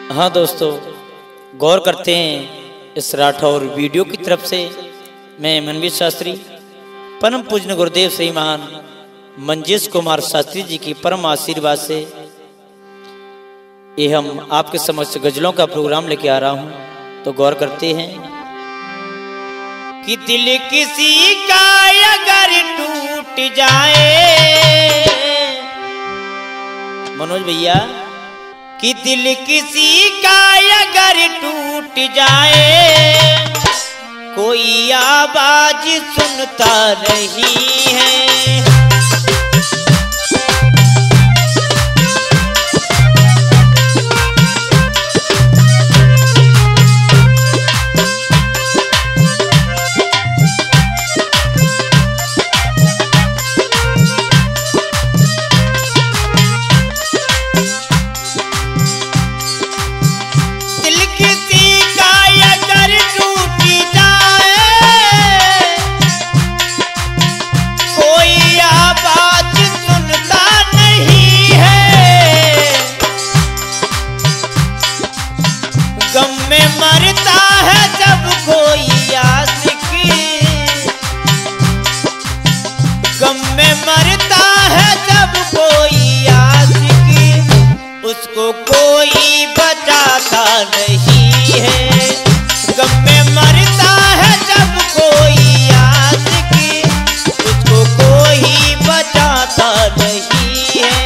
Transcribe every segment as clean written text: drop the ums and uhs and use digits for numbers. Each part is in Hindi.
हाँ दोस्तों, गौर करते हैं इस राठौर वीडियो की तरफ से। मैं मनवीर शास्त्री परम पूज्य गुरुदेव श्रीमान मंजेश कुमार शास्त्री जी की परम आशीर्वाद से ये हम आपके समक्ष गजलों का प्रोग्राम लेके आ रहा हूँ। तो गौर करते हैं कि दिल किसी का अगर टूट जाए, मनोज भैया, कि दिल किसी का अगर टूट जाए, कोई आवाज सुनता नहीं है। मरता है जब कोई आशिक, गम में मरता है जब कोई आशिक, उसको कोई बचाता नहीं है। गम में मरता है जब कोई आशिक, उसको कोई बचाता नहीं है।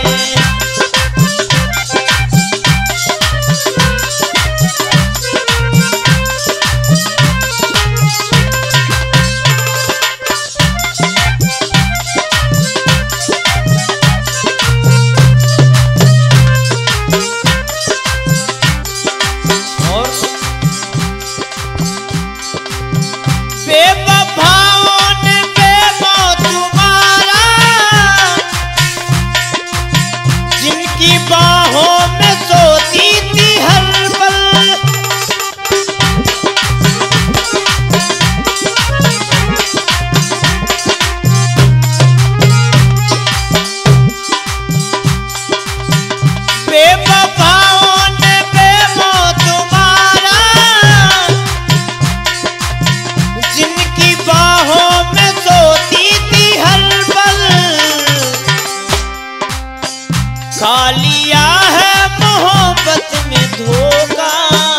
खा लिया है मोहब्बत में धोखा,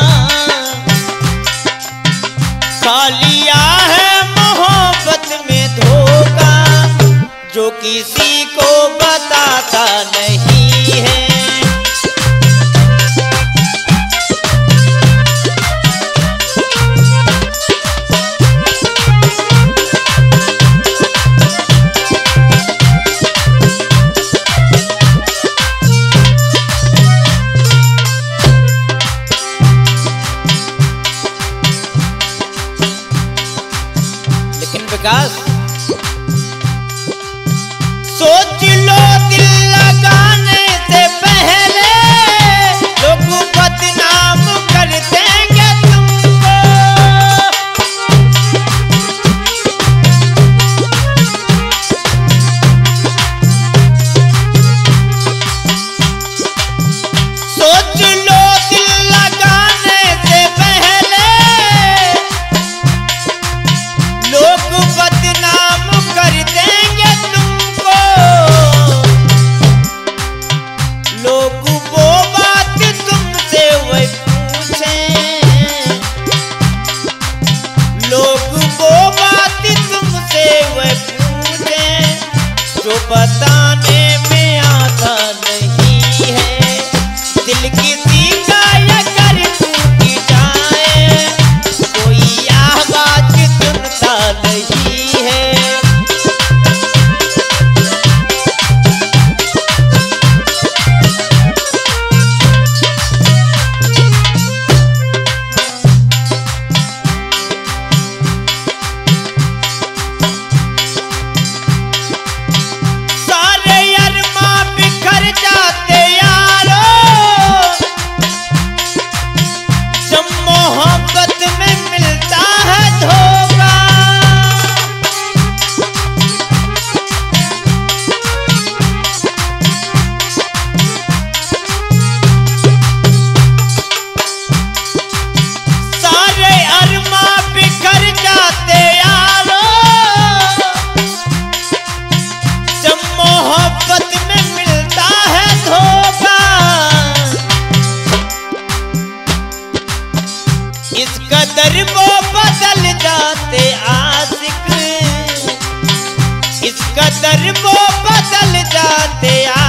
खा लिया है मोहब्बत में धोखा, जो किसी को बताता नहीं है। सोच लो दिल लगाने से पहले लोग बदनाम कर देंगे तुमको। सोच लो दिल लगाने से पहले लोग बदनाम कर देंगे तुमको। लोग वो बात तुमसे वही पूछें, लोग वो बात तुमसे वही पूछें, जो बताने में आता नहीं है। दिल किसी का अगर टूट जाए, कोई आवाज सुनता नहीं है। बदल जाते